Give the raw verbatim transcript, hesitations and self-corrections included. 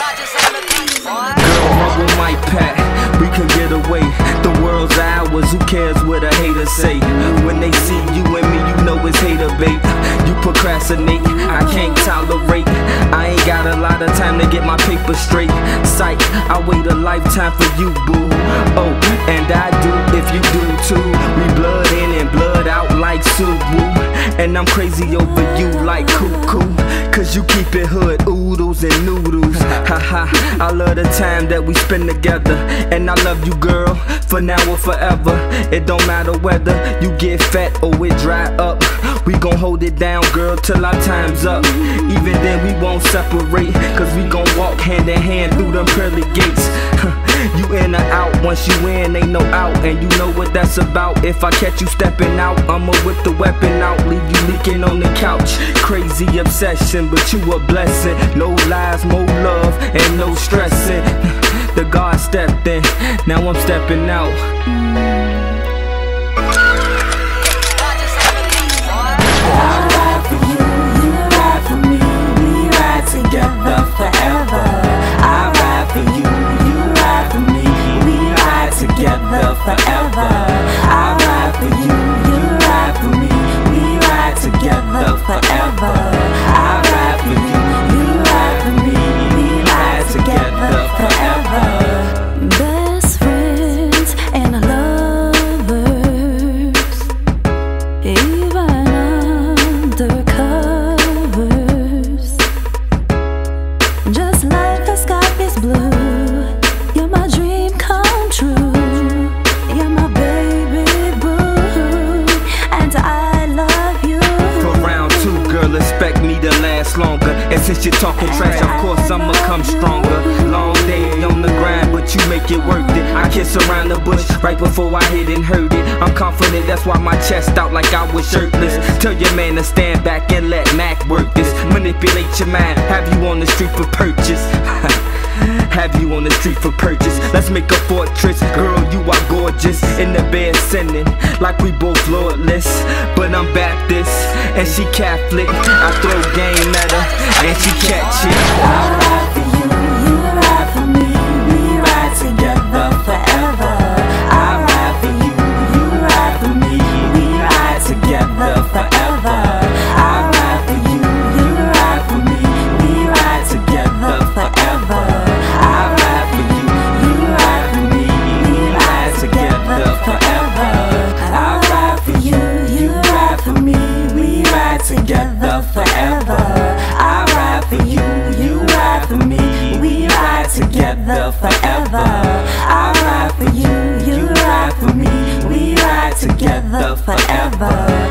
Girl, humble my pat, we can get away. The world's ours, who cares what a hater say? When they see you and me, you know it's hater bait. You procrastinate, I can't tolerate. I ain't got a lot of time to get my paper straight. Psych, I wait a lifetime for you, boo. Oh, and I do if you do too. We blood in and blood out like Subaru. And I'm crazy over you like cuckoo, cause you keep it hood, oodles and noodles. Haha, I love the time that we spend together. And I love you, girl, for now or forever. It don't matter whether you get fat or it dry up. We gon' hold it down, girl, till our time's up. Even then we won't separate, cause we gon' walk hand in hand through them pearly gates. You in or out, once you in, ain't no out. And you know what that's about. If I catch you stepping out, I'ma whip the weapon out, leave you leaking on the couch. Crazy obsession, but you a blessing. No lies, more love, and no stressing. The God stepped in, now I'm stepping out. Together forever. I ride for you, you ride for me. We ride together forever. I ride for you, you ride for me. We ride together forever. I ride for you, you ride for me. We ride together forever. Best friends and lovers, even under covers. Just like the sky is blue, you're my dream come true. You're my baby boo, and I love you. For round two, girl, expect me to last longer. And since you're talking trash, of course I'ma come stronger. Long day on the grind, but you make it worth it. I kiss around the bush right before I hit and hurt it. I'm confident, that's why my chest out like I was shirtless. Tell your man to stand back and let Mac work this. Manipulate your mind, have you on the street for purchase. Have you on the street for purchase. Let's make a fortress. Girl, you are gorgeous. In the bed sinning like we both lordless. But I'm Baptist and she Catholic. I throw game at her and she catch it. I ride for you, you ride for me. We ride together forever. I ride for you, you ride for me. We ride together forever. I ride for you, you ride for me. We ride together forever. I ride for you, you ride for me. We ride together forever. I ride for you, you ride for me. We ride together forever. I ride for you, you ride for me. We ride together forever. I ride for you, you ride for me. We ride together forever.